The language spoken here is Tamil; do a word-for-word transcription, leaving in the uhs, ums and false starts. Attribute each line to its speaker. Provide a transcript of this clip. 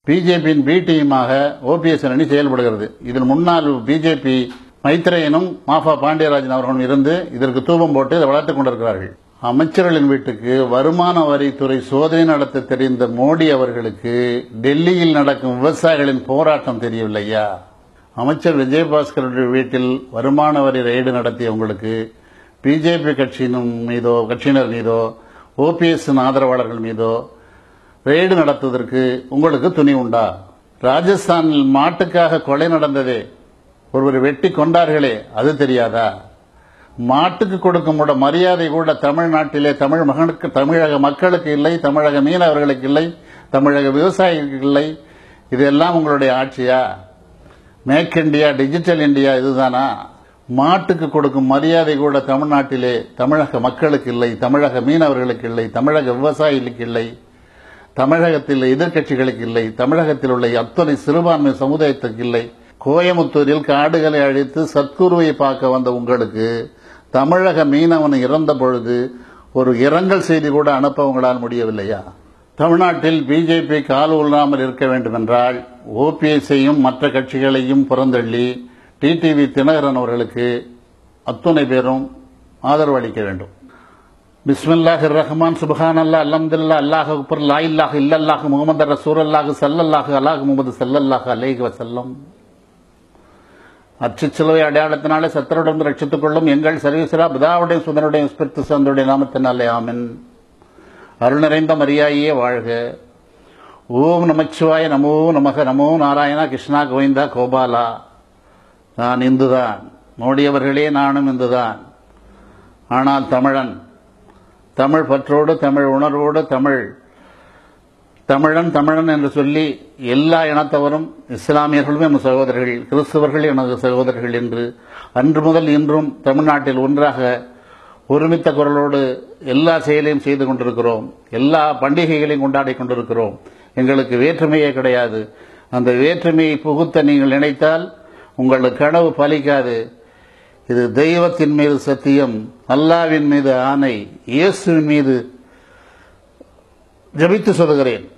Speaker 1: பிஜேபியின் பி டீமாக ஓபிஎஸ் அணி செயல்படுகிறது. இதில் முன்னாள் பிஜேபி மைத்ரேயனும் மாஃபா பாண்டியராஜன் அவர்களும் இருந்து இதற்கு தூபம் போட்டு இதை வளர்த்துக் கொண்டிருக்கிறார்கள். அமைச்சர்களின் வீட்டுக்கு வருமான வரித்துறை சோதனை நடத்த தெரிந்த மோடி அவர்களுக்கு டெல்லியில் நடக்கும் விவசாயிகளின் போராட்டம் தெரியவில்லையா? அமைச்சர் விஜயபாஸ்கர் வீட்டில் வருமான வரி ரெய்டு நடத்திய உங்களுக்கு பிஜேபி கட்சியின் மீதோ கட்சியினர் மீதோ ஓபிஎஸ் ஆதரவாளர்கள் மீதோ ரெய்டு நடத்துவதற்கு உங்களுக்கு துணி உண்டா? ராஜஸ்தானில் மாட்டுக்காக கொலை நடந்ததே, ஒருவர் வெட்டி கொண்டார்களே, அது தெரியாதா? மாட்டுக்கு கொடுக்கும் மரியாதை கூட தமிழ்நாட்டிலே தமிழ் மகனுக்கு தமிழக மக்களுக்கு இல்லை, தமிழக மீனவர்களுக்கு இல்லை, தமிழக விவசாயிகளுக்கு இல்லை. இதெல்லாம் உங்களுடைய ஆட்சியா? மேக் இண்டியா, டிஜிட்டல் இந்தியா இதுதானா? மாட்டுக்கு கொடுக்கும் மரியாதை கூட தமிழ்நாட்டிலே தமிழக மக்களுக்கு இல்லை, தமிழக மீனவர்களுக்கு இல்லை, தமிழக விவசாயிகளுக்கு இல்லை, தமிழகத்தில் எதிர்க்கட்சிகளுக்கு இல்லை, தமிழகத்தில் உள்ள அத்தனை சிறுபான்மை சமுதாயத்துக்கு இல்லை. கோயமுத்தூரில் காடுகளை அழித்து சத்குருவை பார்க்க வந்த உங்களுக்கு தமிழக மீனவன் இறந்த பொழுது ஒரு இரங்கல் செய்தி கூட அனுப்ப உங்களால் முடியவில்லையா? தமிழ்நாட்டில் பிஜேபி கால் உள்ளாமல் இருக்க வேண்டும் என்றால் ஓபிஎஸ்ஐயும் மற்ற கட்சிகளையும் புறந்தள்ளி டிடிவி தினகரன் அவர்களுக்கு அத்துணை பேரும் ஆதரவு அளிக்க வேண்டும். பிஸ்மில்லாஹிர் ரஹ்மான் சுப்ஹான் அல்லாஹ் அல்ஹம்துலில்லாஹ் அல்லாஹ் அக்பர் லா இலாஹ இல்லல்லாஹ் முஹம்மது ரசூலுல்லாஹ் ஸல்லல்லாஹு அலைஹி முஹம்மது ஸல்லல்லாஹு அலைஹி வஸல்லம். அச்சுச்சிலுவை அடையாளத்தினாலே சத்தருடன் ரட்சித்துக் கொள்ளும் எங்கள் சர்வீஸ்வரா பிதாவுடைய சுதனுடைய ஸ்பிரித்து சந்தோடைய நாமத்தினாலே ஆமென். அருள் நிறைந்த மரியாயே வாழ்க. ஓம் நமச்சிவாய நமோ நமக நமோ நாராயணா கிருஷ்ணா கோவிந்தா கோபாலா. நான் இந்துதான், மோடி அவர்களே நானும் இந்துதான். ஆனால் தமிழன், தமிழ் பற்றோடு தமிழ் உணர்வோடு தமிழ் தமிழன் தமிழன் என்று சொல்லி எல்லா இனத்தவரும் இஸ்லாமியர்களும் என் சகோதரர்கள், கிறிஸ்தவர்கள் எனது சகோதரர்கள் என்று அன்று முதல் இன்றும் தமிழ்நாட்டில் ஒன்றாக ஒருமித்த குரலோடு எல்லா செயலையும் செய்து கொண்டிருக்கிறோம். எல்லா பண்டிகைகளையும் கொண்டாடி கொண்டிருக்கிறோம். எங்களுக்கு வேற்றுமையே கிடையாது. அந்த வேற்றுமையை புகுத்த நீங்கள் நினைத்தால் உங்களது கனவு பலிக்காது. இது தெய்வத்தின் மீது சத்தியம், அல்லாவின் மீது ஆணை, இயேசுவின் மீது ஜபித்து சொல்கிறேன்.